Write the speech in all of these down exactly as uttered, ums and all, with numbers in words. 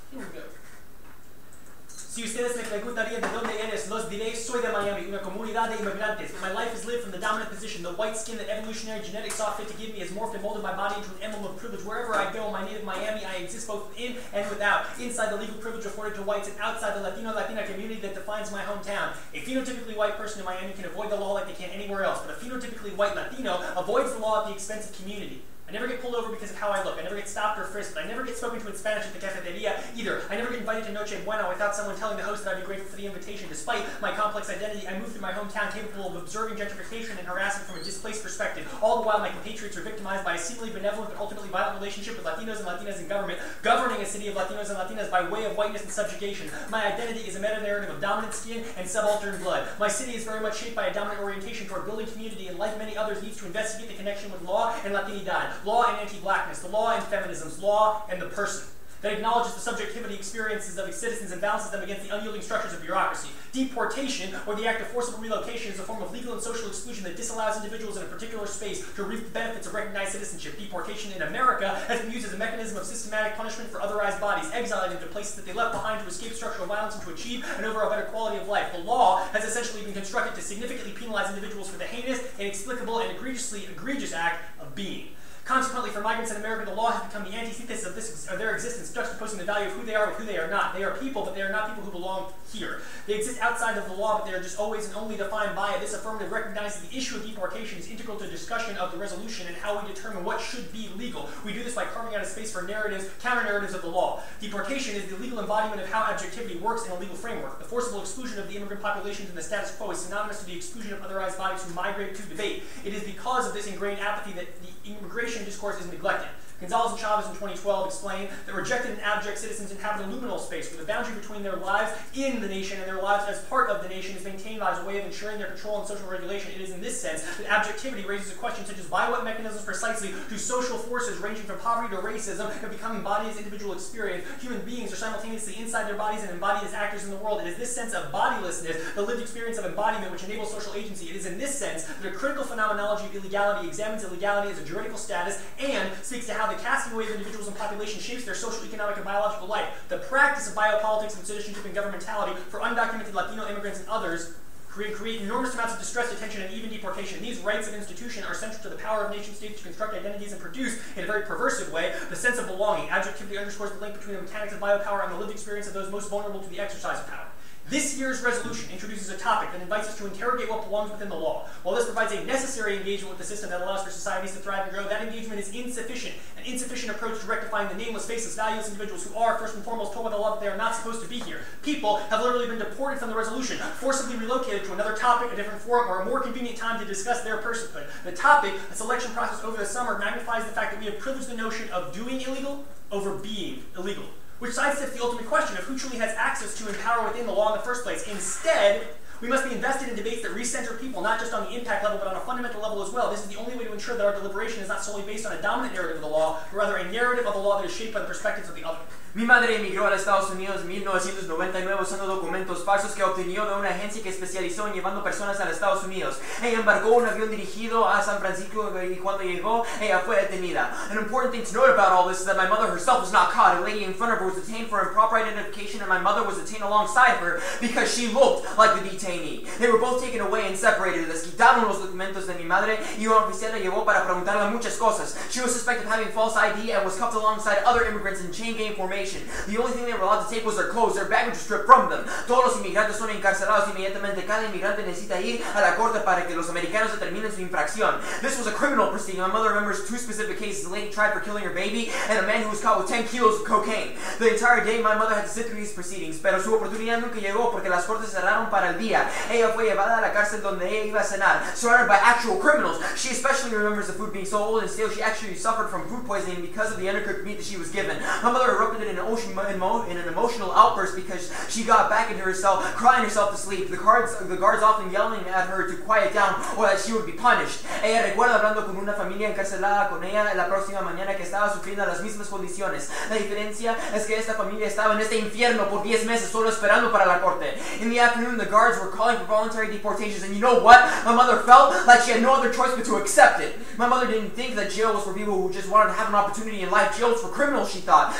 Here we go. Si ustedes me preguntarían de dónde eres, los diré, soy de Miami, una comunidad de inmigrantes. My life is lived from the dominant position. The white skin that evolutionary genetics saw fit to give me has morphed and molded my body into an emblem of privilege. Wherever I go, my native Miami, I exist both within and without. Inside the legal privilege afforded to whites and outside the Latino Latina community that defines my hometown. A phenotypically white person in Miami can avoid the law like they can anywhere else, but a phenotypically white Latino avoids the law at the expense of community. I never get pulled over because of how I look. I never get stopped or frisked. I never get spoken to in Spanish at the cafeteria either. I never get invited to Noche Buena without someone telling the host that I'd be grateful for the invitation. Despite my complex identity, I moved through my hometown capable of observing gentrification and harassment from a displaced perspective. All the while, my compatriots are victimized by a seemingly benevolent but ultimately violent relationship with Latinos and Latinas in government, governing a city of Latinos and Latinas by way of whiteness and subjugation. My identity is a meta-narrative of dominant skin and subaltern blood. My city is very much shaped by a dominant orientation toward building community and, like many others, needs to investigate the connection with law and Latinidad, law and anti-black, the law and feminisms, law and the person, that acknowledges the subjectivity experiences of its citizens and balances them against the unyielding structures of bureaucracy. Deportation, or the act of forcible relocation, is a form of legal and social exclusion that disallows individuals in a particular space to reap the benefits of recognized citizenship. Deportation in America has been used as a mechanism of systematic punishment for otherized bodies, exiling them to places that they left behind to escape structural violence and to achieve an overall better quality of life. The law has essentially been constructed to significantly penalize individuals for the heinous, inexplicable, and egregiously egregious act of being. Consequently, for migrants in America, the law has become the antithesis of, this, of their existence, juxtaposing the value of who they are with who they are not. They are people, but they are not people who belong here. They exist outside of the law, but they are just always and only defined by it. This affirmative recognizes the issue of deportation is integral to discussion of the resolution and how we determine what should be legal. We do this by carving out a space for narratives, counter-narratives of the law. Deportation is the legal embodiment of how objectivity works in a legal framework. The forcible exclusion of the immigrant populations in the status quo is synonymous to the exclusion of otherized bodies who migrate to debate. It is because of this ingrained apathy that the immigration discourse is neglected. Gonzalez and Chavez in twenty twelve explained that rejected and abject citizens inhabit a liminal space where the boundary between their lives in the nation and their lives as part of the nation is maintained as a way of ensuring their control and social regulation. It is in this sense that abjectivity raises a question such as by what mechanisms precisely do social forces ranging from poverty to racism have become embodied as individual experience. Human beings are simultaneously inside their bodies and embodied as actors in the world. It is this sense of bodilessness, the lived experience of embodiment, which enables social agency. It is in this sense that a critical phenomenology of illegality examines illegality as a juridical status and speaks to how the casting away of individuals and population shapes their social, economic, and biological life. The practice of biopolitics and citizenship and governmentality for undocumented Latino immigrants and others create, create enormous amounts of distress, detention, and even deportation. These rights of institution are central to the power of nation-states to construct identities and produce, in a very perversive way, the sense of belonging. Adjectivity underscores the link between the mechanics of biopower and the lived experience of those most vulnerable to the exercise of power. This year's resolution introduces a topic that invites us to interrogate what belongs within the law. While this provides a necessary engagement with the system that allows for societies to thrive and grow, that engagement is insufficient. An insufficient approach to rectifying the nameless, faceless, valueless individuals who are, first and foremost, told by the law that they are not supposed to be here. People have literally been deported from the resolution, forcibly relocated to another topic, a different forum, or a more convenient time to discuss their personhood. The topic, a selection process over the summer, magnifies the fact that we have privileged the notion of doing illegal over being illegal, which sidesteps the ultimate question of who truly has access to and power within the law in the first place. Instead, we must be invested in debates that recenter people, not just on the impact level, but on a fundamental level as well. This is the only way to ensure that our deliberation is not solely based on a dominant narrative of the law, but rather a narrative of the law that is shaped by the perspectives of the other. Mi madre emigró a los Estados Unidos en mil novecientos noventa y nueve usando documentos falsos que obtenió de una agencia que especializó en llevando personas a los Estados Unidos. Ella embarcó un avión dirigido a San Francisco y cuando llegó, ella fue detenida. An important thing to note about all this is that my mother herself was not caught. A lady in front of her was detained for improper identification and my mother was detained alongside her because she looked like the detainee. They were both taken away and separated. Les quitaron los documentos de mi madre y un oficial la llevó para preguntarle muchas cosas. She was suspected of having false I D and was cuffed alongside other immigrants in chain gang formation. The only thing they were allowed to take was their clothes. Their baggage was stripped from them. Todos los inmigrantes son encarcelados inmediatamente. Cada inmigrante necesita ir a la corte para que los americanos determinen su infracción. This was a criminal proceeding. My mother remembers two specific cases. A lady tried for killing her baby and a man who was caught with ten kilos of cocaine. The entire day my mother had to sit through these proceedings, pero su oportunidad nunca llegó porque las cortes cerraron para el día. Ella fue llevada a la cárcel donde ella iba a cenar, surrounded by actual criminals. She especially remembers the food being so old and stale she actually suffered from food poisoning because of the undercooked meat that she was given. My mother erupted in an ocean in an emotional outburst because she got back into herself, crying herself to sleep. The guards, the guards often yelling at her to quiet down or that she would be punished. Ella recuerda hablando con una familia encarcelada con ella la próxima mañana que estaba sufriendo las mismas condiciones. La diferencia es que esta familia estaba en este infierno por diez meses solo esperando para la corte. In the afternoon, the guards were calling for voluntary deportations, and you know what? My mother felt like she had no other choice but to accept it. My mother didn't think that jail was for people who just wanted to have an opportunity in life. Jail was for criminals, she thought. She was forced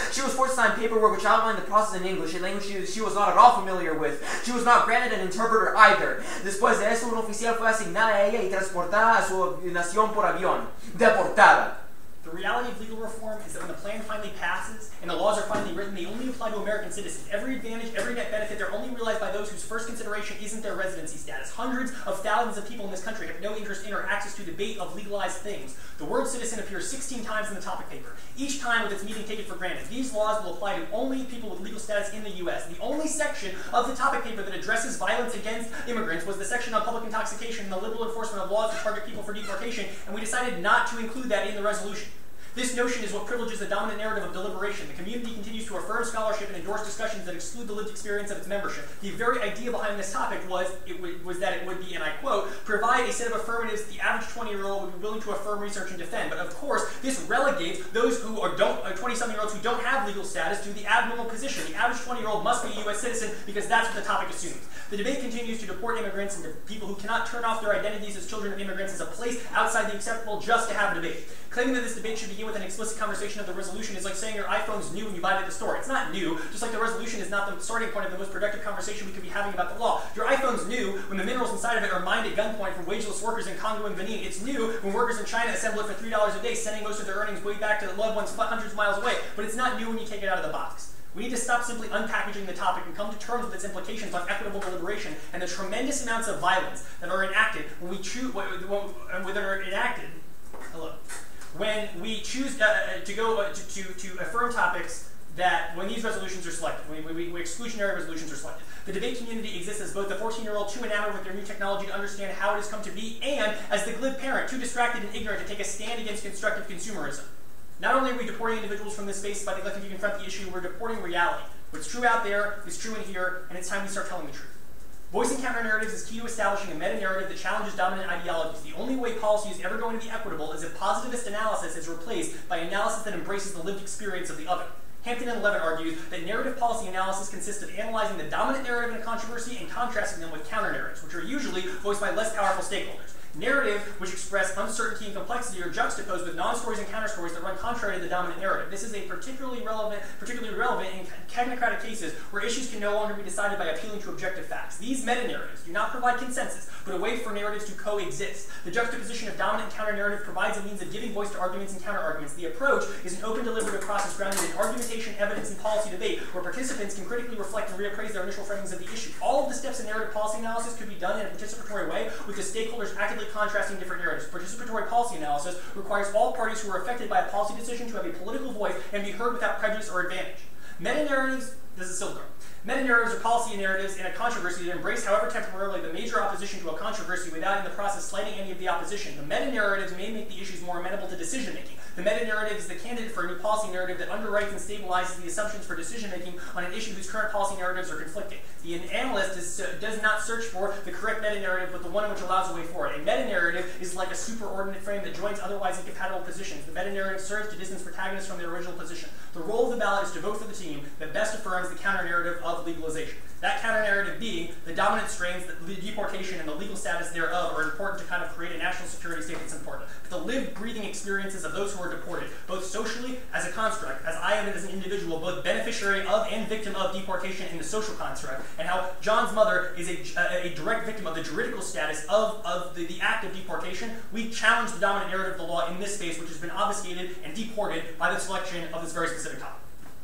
court signed paperwork which outlined the process in English, a language she, she was not at all familiar with. She was not granted an interpreter either. Después de eso, un oficial fue asignada a ella y transportada a su nación por avión. Deportada. The reality of legal reform is that when the plan finally passes and the laws are finally written, they only apply to American citizens. Every advantage, every net benefit, they're only realized by those whose first consideration isn't their residency status. Hundreds of thousands of people in this country have no interest in or access to debate of legalized things. The word citizen appears sixteen times in the topic paper, each time with its meaning taken for granted. These laws will apply to only people with legal status in the U S. The only section of the topic paper that addresses violence against immigrants was the section on public intoxication and the liberal enforcement of laws to target people for deportation, and we decided not to include that in the resolution. This notion is what privileges the dominant narrative of deliberation. The community continues to affirm scholarship and endorse discussions that exclude the lived experience of its membership. The very idea behind this topic was it was that it would be, and I quote, provide a set of affirmatives the average twenty-year-old would be willing to affirm, research, and defend. But of course, this relegates those who are don't twenty-something-year-olds who don't have legal status to the abnormal position. The average twenty-year-old must be a U S citizen because that's what the topic assumes. The debate continues to deport immigrants and to people who cannot turn off their identities as children of immigrants as a place outside the acceptable just to have a debate. Claiming that this debate should begin with an explicit conversation of the resolution is like saying your iPhone's new when you buy it at the store. It's not new, just like the resolution is not the starting point of the most productive conversation we could be having about the law. Your iPhone's new when the minerals inside of it are mined at gunpoint from wageless workers in Congo and Benin. It's new when workers in China assemble it for three dollars a day, sending most of their earnings way back to loved ones hundreds of miles away. But it's not new when you take it out of the box. We need to stop simply unpackaging the topic and come to terms with its implications on equitable deliberation and the tremendous amounts of violence that are enacted when we choose, when that are enacted. Hello. When we choose uh, to go uh, to, to, to affirm topics that when these resolutions are selected, when, when, we, when exclusionary resolutions are selected. The debate community exists as both the fourteen-year-old too enamored with their new technology to understand how it has come to be, and as the glib parent too distracted and ignorant to take a stand against constructive consumerism. Not only are we deporting individuals from this space by neglecting to confront the issue, we're deporting reality. What's true out there is true in here, and it's time we start telling the truth. Voicing counter-narratives is key to establishing a meta-narrative that challenges dominant ideologies. The only way policy is ever going to be equitable is if positivist analysis is replaced by analysis that embraces the lived experience of the other. Hampton and Levin argues that narrative policy analysis consists of analyzing the dominant narrative in a controversy and contrasting them with counter-narratives, which are usually voiced by less powerful stakeholders. Narrative, which express uncertainty and complexity, are juxtaposed with non-stories and counter-stories that run contrary to the dominant narrative. This is a particularly relevant, particularly relevant in technocratic cases where issues can no longer be decided by appealing to objective facts. These meta-narratives do not provide consensus, but a way for narratives to coexist. The juxtaposition of dominant and counter-narrative provides a means of giving voice to arguments and counter-arguments. The approach is an open deliberative process grounded in argumentation, evidence, and policy debate, where participants can critically reflect and reappraise their initial framings of the issue. All of the steps in narrative policy analysis could be done in a participatory way, with the stakeholders actively contrasting different narratives. Participatory policy analysis requires all parties who are affected by a policy decision to have a political voice and be heard without prejudice or advantage. Meta-narratives, this is Silver. Meta-narratives are policy narratives in a controversy that embrace, however temporarily, the major opposition to a controversy without in the process slighting any of the opposition. The meta-narratives may make the issues more amenable to decision-making. The meta-narrative is the candidate for a new policy narrative that underwrites and stabilizes the assumptions for decision-making on an issue whose current policy narratives are conflicting. The analyst is, uh, does not search for the correct meta-narrative, but the one which allows a way forward. A meta-narrative is like a superordinate frame that joins otherwise incompatible positions. The meta-narrative serves to distance protagonists from their original position. The role of the ballot is to vote for the team that best affirms the counter-narrative of legalization. That counter-narrative being the dominant strains that deportation and the legal status thereof are important to kind of create a national security state that's important. But the lived, breathing experiences of those who are deported, both socially as a construct, as I am as an individual, both beneficiary of and victim of deportation in the social construct, and how John's mother is a, a, a direct victim of the juridical status of, of the, the act of deportation, we challenge the dominant narrative of the law in this space, which has been obfuscated and deported by the selection of this very specific topic.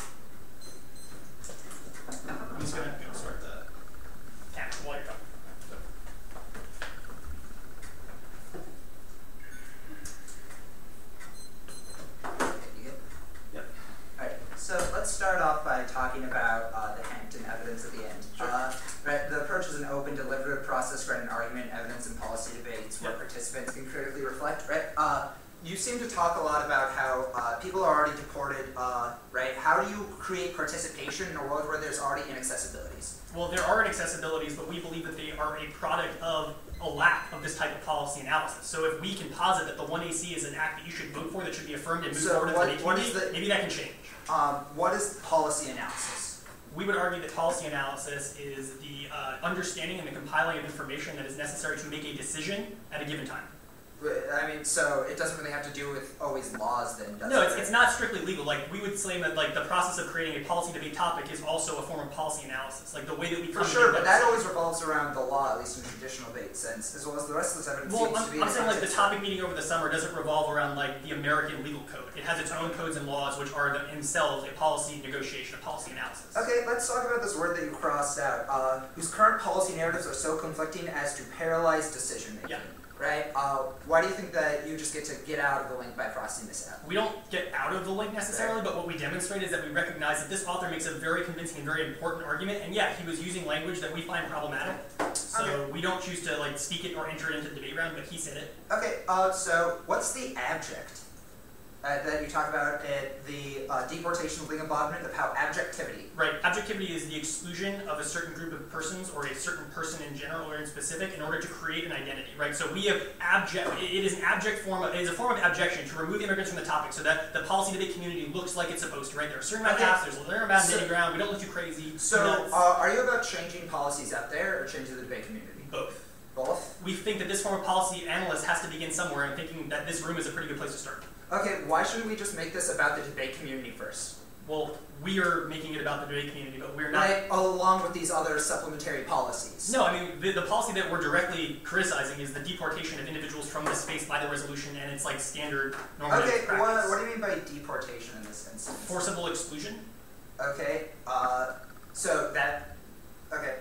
I'm just going to go start the camera while you're talking. So let's start off by talking about uh, the Hampton evidence at the end. Sure. Uh, right, the approach is an open, deliberative process granting argument, evidence, and policy debates where yep. participants can critically reflect. Right. Uh, you seem to talk a lot about how uh, people are already deported. Uh, right. How do you create participation in a world where there's already inaccessibilities? Well, there are inaccessibilities, but we believe that they are a product of a lack of this type of policy analysis. So if we can posit that the one A C is an act that you should vote for, that should be affirmed and move so forward what, into the what community, is the, maybe that can change. Um, what is policy analysis? We would argue that policy analysis is the uh, understanding and the compiling of information that is necessary to make a decision at a given time. I mean, so it doesn't really have to do with always laws then, does No, it? it's, it's not strictly legal. Like, we would claim that, like, the process of creating a policy debate topic is also a form of policy analysis. Like, the way that we For come to sure, debate but that those- always revolves around the law, at least in traditional debate sense, as well as the rest of this evidence Well, seems to I'm, be I'm in saying, like, the context. topic meeting over the summer doesn't revolve around, like, the American legal code. It has its own codes and laws, which are themselves a policy negotiation, a policy analysis. Okay, let's talk about this word that you crossed out, uh, whose current policy narratives are so conflicting as to paralyze decision making. Yeah. Right? Uh, why do you think that you just get to get out of the link by crossing this out? We don't get out of the link necessarily, but what we demonstrate is that we recognize that this author makes a very convincing and very important argument, and yeah, he was using language that we find problematic, so Okay. we don't choose to like speak it or enter it into the debate round, but he said it. Okay, uh, so what's the abject uh, that you talk about at the uh, deportation of embodiment of how abjectivity? Right, objectivity is the exclusion of a certain group of persons or a certain person in general or in specific in order to create an identity, right? So we have abject, it is an abject form of, it is a form of abjection to remove immigrants from the topic so that the policy debate community looks like it's supposed to, right? There are certain amount of Okay. paths, there's a certain amount of So- middle ground, we don't look too crazy, So, nuts. uh, are you about changing policies out there or changing the debate community? Both. Both? We think that this form of policy analyst has to begin somewhere and thinking that this room is a pretty good place to start. Okay, why shouldn't we just make this about the debate community first? Well, we are making it about the debate community, but we're not. Right, along with these other supplementary policies. No, I mean, the, the policy that we're directly criticizing is the deportation of individuals from this space by the resolution, and it's like standard normative Okay, practice. what, what do you mean by deportation in this instance? Forcible exclusion? Okay, uh, so that, okay,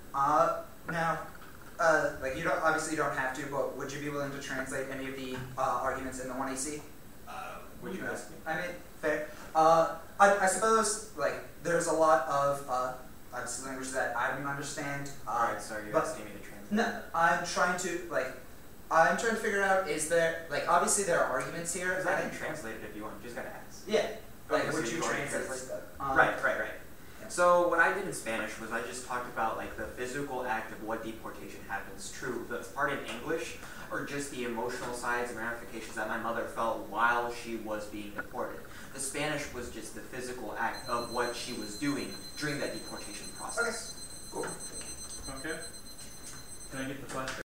uh, now, uh, like you don't, obviously you don't have to, but would you be willing to translate any of the, uh, arguments in the one A C? Uh, Would you ask me? I mean, fair. Uh, I, I suppose, like, there's a lot of, uh, obviously language that I don't understand. Uh, Alright, so you're but- asking me to translate. No, I'm trying to, like, I'm trying to figure out, is there, like, obviously there are arguments here. Because I I can think- translate it if you want, you just gotta ask. Yeah, like, Okay, so would you you want to translate translate stuff? Um, Right, right, right. yeah. So what I did in Spanish was I just talked about like the physical act of what deportation happens. True, the part in English, or just the emotional sides and ramifications that my mother felt while she was being deported. The Spanish was just the physical act of what she was doing during that deportation process. Okay, cool. Okay. Can I get the flashback?